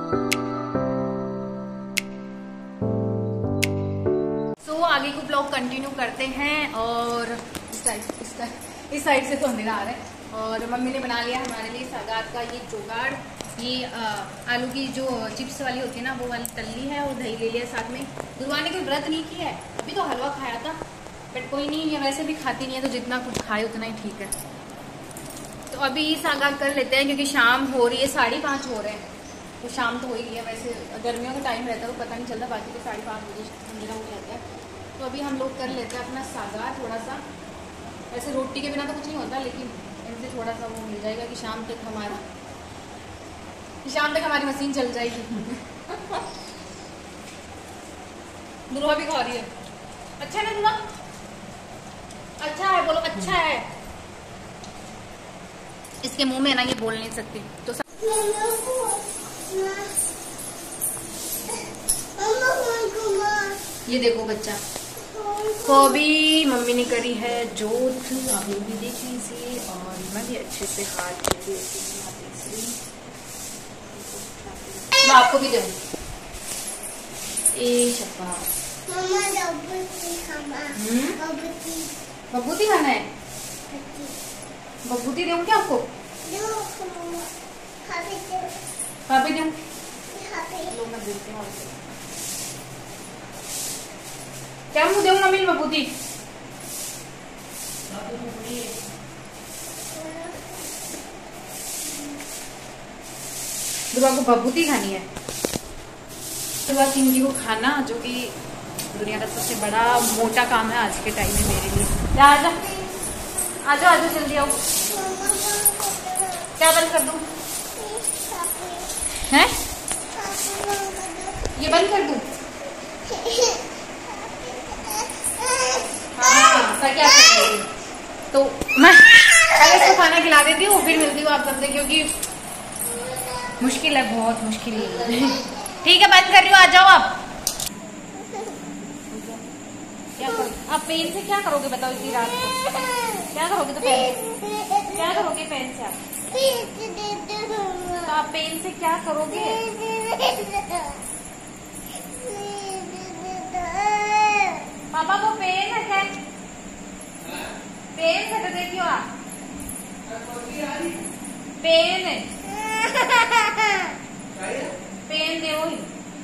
आगे को blog continue करते हैं। और इस साइड से तो अंधेरा आ रहा है। और मम्मी ने बना लिया हमारे लिए सगात का ये जुगाड़। ये आलू की जो चिप्स वाली होती है ना, वो वाली तल्ली है, और दही ले लिया साथ में। गुरुवार ने कोई व्रत नहीं किया है, अभी तो हलवा खाया था, बट कोई नहीं, ये वैसे भी खाती नहीं है, तो जितना कुछ खाए उतना ही ठीक है। तो अभी सागात कर लेते हैं, क्योंकि शाम हो रही है, 5:30 हो रहे हैं, तो शाम तो हो ही गई है। वैसे गर्मियों का टाइम रहता है तो पता नहीं चलता, बाकी तो 5:30 बजे अंधेरा हो जाता है। तो अभी हम लोग कर लेते हैं अपना सागात थोड़ा सा। वैसे रोटी के बिना तो कुछ नहीं होता, लेकिन इनसे थोड़ा सा वो मिल जाएगा कि शाम तक हमारी मशीन चल जाएगी। दुल्हा भी खा रही है। अच्छा है ना दुल्हा? अच्छा है, बोलो अच्छा है। इसके मुंह में ना ये बोल नहीं सकती तो ये देखो बच्चा को भी मम्मी ने करी है जोत, आप लोग भी देख लीजिए। और मैं भी अच्छे से हाथ देती मैं आपको भी दूँ। बबूती खाना है? बबूती दूँ क्या आपको? भाभी दूँ? लो मैं देती हूँ। क्या मुँह दूँ मम्मी बबूती? दुआ को बबूती खानी है। दुआ सिंह को खाना, जो कि दुनिया का सबसे बड़ा मोटा काम है आज के टाइम में मेरे लिए। आजा आजा आजा जल्दी आओ। क्या बंद कर दूं? हैं? ये बंद कर दूं? हाँ, क्या करेंगे? तो मैं पहले इसको खाना खिला देती हूँ, फिर मिलती हूँ आप सबसे, क्योंकि मुश्किल है, बहुत मुश्किल है। ठीक है, बंद कर रही हूँ, आ जाओ आप। क्या करो आप पेन से? क्या करोगे बताओ इतनी रात को? क्या करोगे? तो पेन क्या करोगे? पेन से तो आप पेन से क्या करोगे? पापा को पेन है क्या? पेन से तो देखियो आप, पेन है, पेन दे वही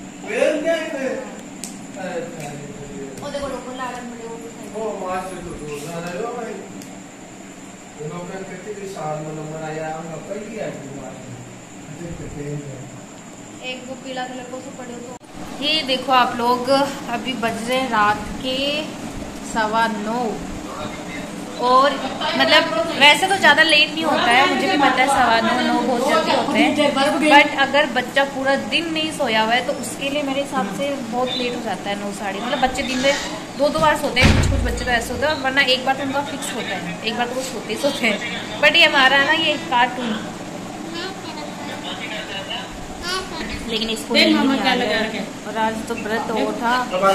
ओ देखो लोगों लाडन में वो मास से तो रोजाना है भाई। उन्होंने कितने साल में नंबर आया हम पहली है एक वो पीला कलर को से पड़े तो। ये देखो आप लोग, अभी बज रहे रात के 9:15 और मतलब वैसे तो ज़्यादा लेट नहीं होता है, मुझे भी पता है 9:15 बहुत जल्दी होते हैं, बट अगर बच्चा पूरा दिन नहीं सोया हुआ है तो उसके लिए मेरे हिसाब से बहुत लेट हो जाता है 9 साढ़े। मतलब बच्चे दिन में 2-2 बार सोते हैं, कुछ बच्चे तो ऐसे होते हैं, वरना एक बार तो उनका फिक्स होता है, एक बार तो वो सोते हैं। बट ये हमारा है ना, ये कार्टून, लेकिन इसको और आज तो व्रत हो था।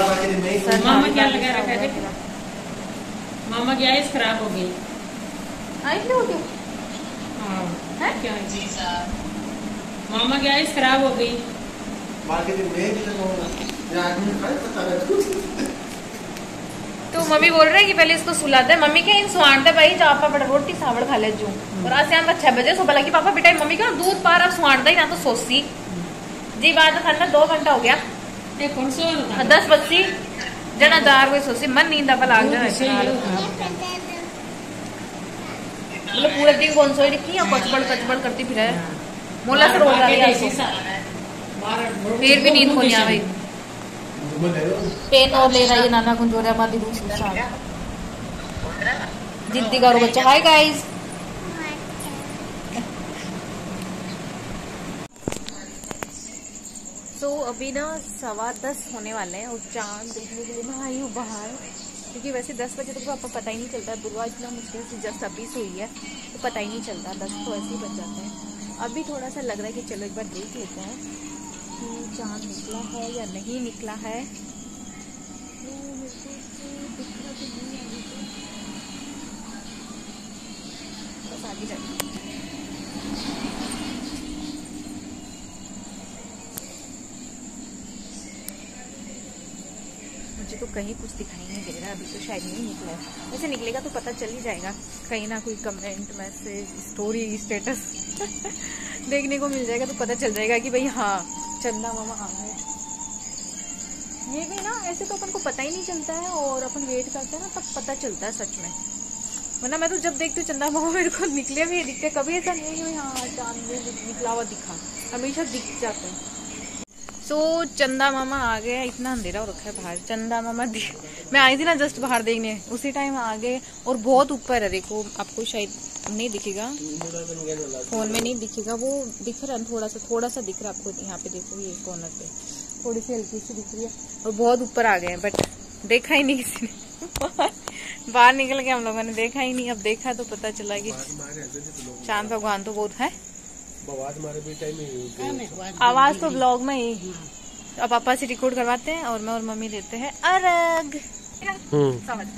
मामा की आइस खराब हो गई। आइस हो गई? हाँ क्या? मामा की आइस खराब हो गई। तो मम्मी बोल रहे हैं कि पहले इसको सुलाते हैं। मम्मी क्या इन सुहानते भाई जा आपा बड़ा रोटी सावड़ खा ले जो। और आज शाम 6 बजे सुबह लगी पापा बेटा मम्मी क्यों दूध पार अब सुहानता ही ना तो सोसी जी बात खाना 2 घंटा हो गया। 10 बजे जना दार कोई सोसी मन नींद अब लाग जाए। मतलब पूरे दिन कौन सोई रखी है, कचबड़ करती फिर है मोला से रोज आ फिर भी नींद को नहीं आ रही। पेन और ले रही है नाना कुंजोरिया मादी जिद्दी करो बच्चा। हाय गाइस, तो अभी ना 10:15 होने वाले हैं और चांद देखने के लिए मैं आई हूँ बाहर, क्योंकि वैसे 10 बजे तक तो आपको पता ही नहीं चलता। दुर्गा इतना मुश्किल से जस्ट अभी सोई है तो पता ही नहीं चलता, 10 तो ऐसे ही बच जाते हैं। अभी थोड़ा सा लग रहा है कि चलो एक बार देख लेते हैं कि चांद निकला है या नहीं निकला है। बस आगे जाइए। मुझे तो कहीं कुछ दिखाई नहीं दे रहा, अभी तो शायद नहीं निकला है। वैसे निकलेगा तो पता चल ही जाएगा, कहीं ना कोई कमेंट, मैसेज, स्टोरी, स्टेटस देखने को मिल जाएगा तो पता चल जाएगा कि भाई हाँ चंदा मामा आ गए। ये भी ना ऐसे तो अपन को पता ही नहीं चलता है, और अपन वेट करते हैं ना तब पता चलता है सच में, वरना मैं तो जब देखती हूँ चंदा मामा मेरे को निकले भी दिखते, कभी ऐसा नहीं है हाँ चांद में निकला हुआ दिखा, हमेशा दिख जाते हैं। सो चंदा मामा आ गया, इतना अंधेरा हो रखा है बाहर। चंदा मामा मैं आई थी ना जस्ट बाहर देखने, उसी टाइम आ गए, और बहुत ऊपर है, देखो आपको शायद नहीं दिखेगा, फोन में नहीं दिखेगा, वो दिख रहा है थोड़ा सा दिख रहा है आपको, यहाँ पे देखो ये कॉर्नर पे थोड़ी सी हल्की सी दिख रही है, और बहुत ऊपर आ गए हैं, बट देखा ही नहीं किसी ने बाहर निकल के हम लोगों ने देखा ही नहीं, अब देखा तो पता चला कि चांद भगवान तो बहुत है। आवाज तो ब्लॉग में ही, अब पापा से रिकॉर्ड करवाते हैं और मैं और मम्मी देते हैं अर्घ। समझ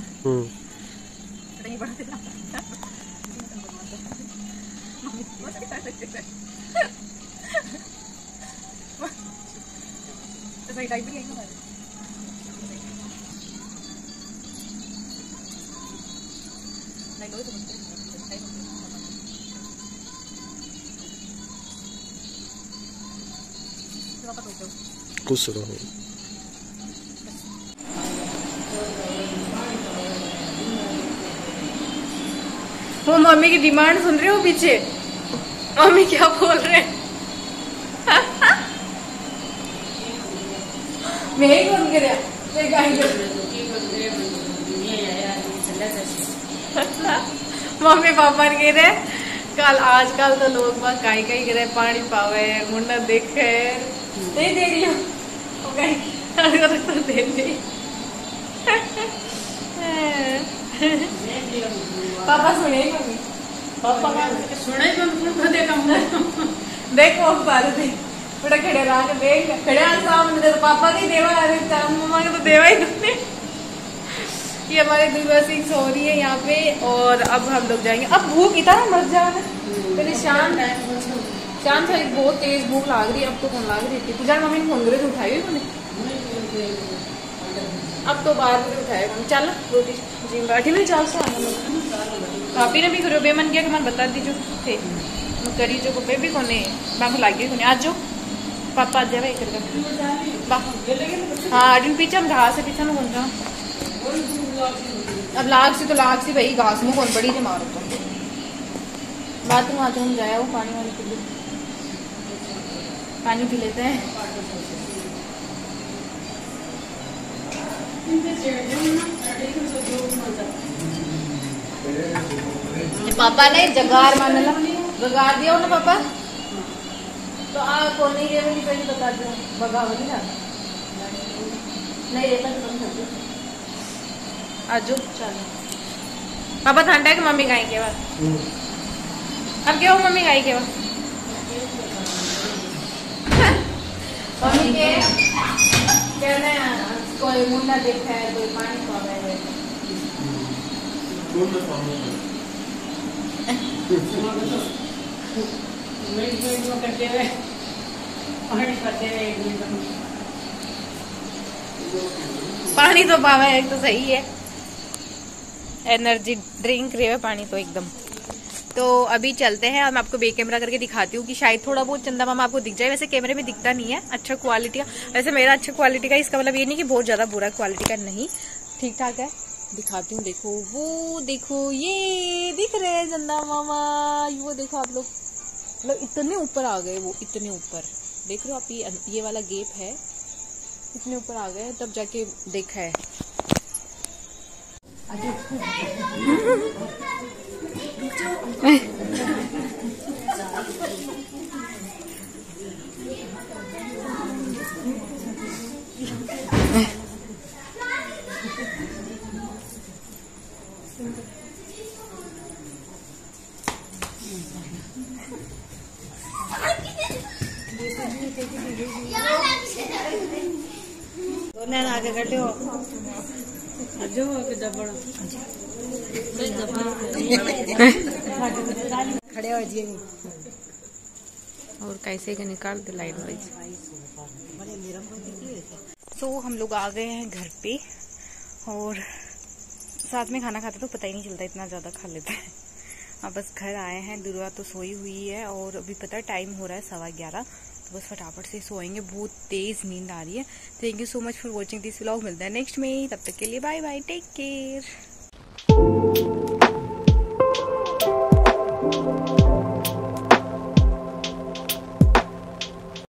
खुश रहो। वो मम्मी की डिमांड सुन रहे हो पीछे, मम्मी क्या बोल रहे हैं मैं ही फोन कर मम्मी पापा कह रहे कल आजकल तो लोग बाग गाय का ही कह रहे पानी पावे मुंडा देखे नहीं देख लियो तो देख ली पापा सुने मम्मी पापा सुने देखो बारे देख बड़ा खड़े रहा के देख खड़े सामने तो पापा की देवा चांद मामा के तो देवा ही तुमने। ये हमारे दुर्गा सिंह सो रही है यहाँ पे, और अब हम लोग जाएंगे। अब भूख इतना मर जा रहा है, पहले शाम था बहुत तेज भूख लाग रही है, अब तो कौन लाग रही थी पूजा मम्मी ने फोन करे तो उठाई हुई मैंने, अब तो बाहर भी उठाएगा। चल रोटी जी बैठी नहीं चल सा भाभी ने भी करो बेमन किया कि मैं बता दीजिए थे करी जो पे भी कोने मैं बुलाइए कोने आज जो पापा आज जाए कर हाँ अडिन पीछे हम घास से पीछे में कौन जा अब लाग से भाई घास में कौन बड़ी जमा होता बाथरूम जाया वो पानी वानी के लिए पानी पी लेते हैं। पापा ने जगार मान ला जगार दिया ना पापा तो आ कौन नहीं रे वाली पहले बता दो बगावली ना नहीं रेता तो कम कर आजो चलो पापा ठंडा है कि मम्मी गाय के बाद अब क्या हो मम्मी गाय के बाद मम्मी के कहना कोई मुंडा देखा है कोई पानी पा रहा है पानी तो पावा है तो सही है एनर्जी ड्रिंक रहे पानी तो एकदम। तो अभी चलते हैं, मैं आपको बैक कैमरा करके दिखाती हूँ कि शायद थोड़ा बहुत चंदा मामा आपको दिख जाए, वैसे कैमरे में दिखता नहीं है अच्छा क्वालिटी का, वैसे मेरा अच्छा क्वालिटी का इसका मतलब ये नहीं कि बहुत ज्यादा बुरा क्वालिटी का नहीं, ठीक ठाक है। दिखाती हूँ देखो वो देखो ये दिख रहे हैं चंदा मामा, वो देखो आप लोग मतलब इतने ऊपर आ गए, वो इतने ऊपर देख रहे हो आप, ये वाला गेप है इतने ऊपर आ गए तब जाके देखा है। आगे कर लो खड़े हो जी और कैसे का निकाल दे लाइट वाइज। तो हम लोग आ गए हैं घर पे और साथ में खाना खाते तो पता ही नहीं चलता, इतना ज़्यादा खा लेते हैं। अब बस घर आए हैं, दुर्गा तो सोई हुई है और अभी पता है टाइम हो रहा है 11:15, तो बस फटाफट से सोएंगे, बहुत तेज़ नींद आ रही है। Thank you so much for watching this vlog. मिलता है नेक्स्ट में, तब तक के लिए बाय बाय, टेक केयर।